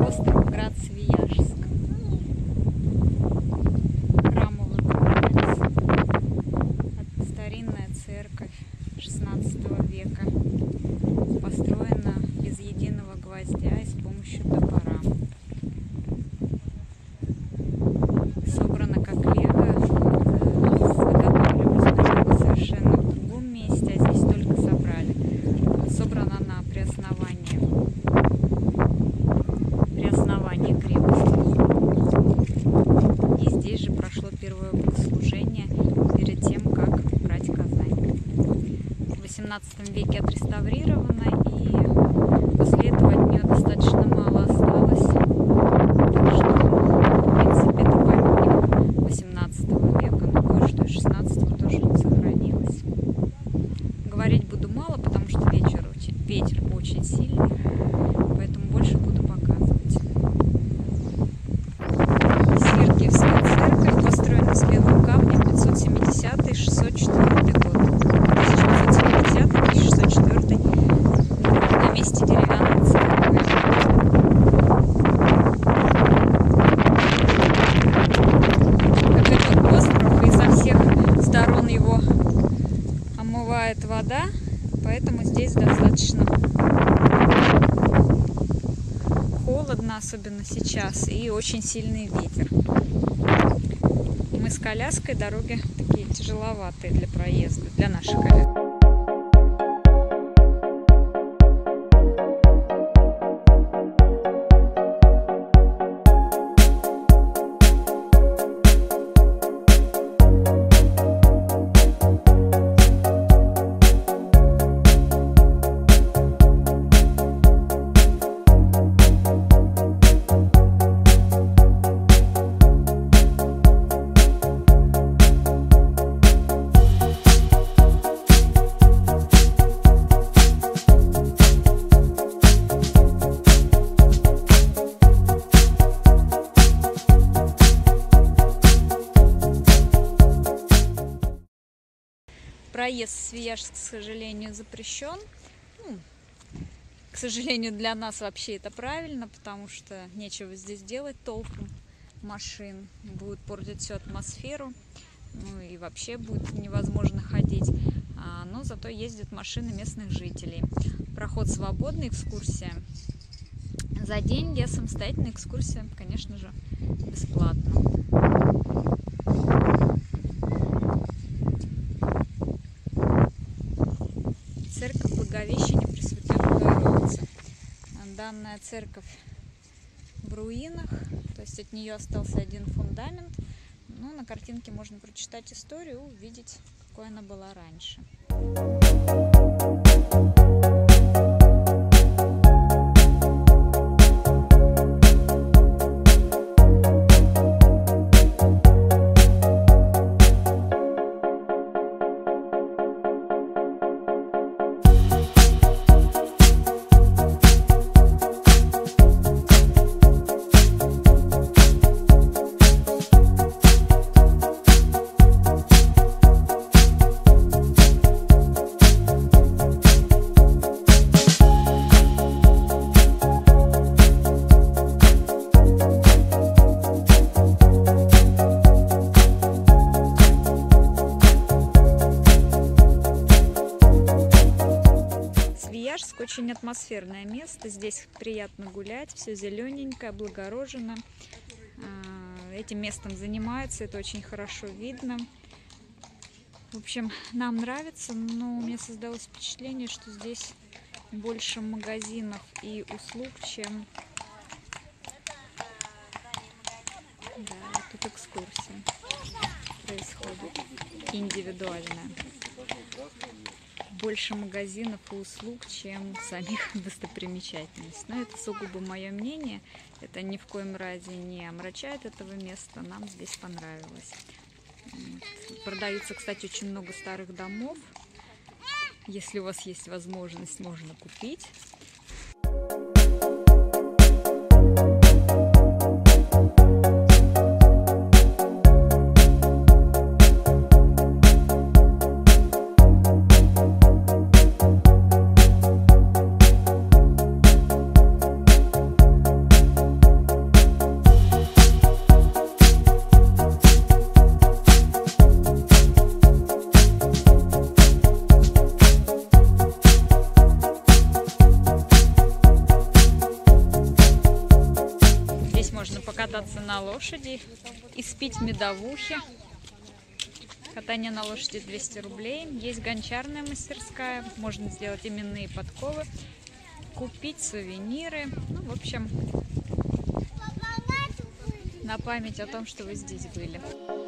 Остров Град Свияжск. Храмовый комплекс. Старинная церковь XVI века. Построена без единого гвоздя и с помощью топора. Собрана как лего. Заготовлена совершенно в другом месте, а здесь только собрали. Собрана она при основании крепости. И здесь же прошло первое богослужение перед тем, как брать Казань. В XVIII веке отреставрирована, и после этого от нее достаточно мало осталось. Так что, в принципе, это памятник XVIII века, но кое-что из XVI тоже сохранилось. Говорить буду мало, потому что ветер очень сильный, поэтому больше буду показывать. Сергиевская церковь построена с белого камня, 570-604 год. 1570-1604 на месте деревянной церкви. Как этот остров, и со всех сторон его омывает вода, поэтому здесь достаточно холодно, особенно сейчас, и очень сильный ветер. Мы с коляской, дороги такие тяжеловатые для проезда, для нашей коляски. Проезд в Свияжск, к сожалению, запрещен. К сожалению, для нас вообще это правильно, потому что нечего здесь делать толком машин. Будет портить всю атмосферу, и вообще будет невозможно ходить. Но зато ездят машины местных жителей. Проход свободный, экскурсия за деньги, а самостоятельная экскурсия, конечно же, бесплатно. Церковь Благовещения Пресвятой Богородицы. Данная церковь в руинах, то есть от нее остался один фундамент. Но на картинке можно прочитать историю и увидеть, какой она была раньше. Свияжск очень атмосферное место, здесь приятно гулять, все зелененькое, облагорожено. Этим местом занимаются, это очень хорошо видно. В общем, нам нравится, но у меня создалось впечатление, что здесь больше магазинов и услуг, чем... Да, тут экскурсия происходит, индивидуальная. Больше магазинов и услуг, чем самих достопримечательностей. Но это сугубо мое мнение. Это ни в коем разе не омрачает этого места. Нам здесь понравилось. Продаются, кстати, очень много старых домов. Если у вас есть возможность, можно купить. покататься на лошади, испить медовухи. Катание на лошади 200 рублей. Есть гончарная мастерская, можно сделать именные подковы, купить сувениры. Ну, в общем, на память о том, что вы здесь были.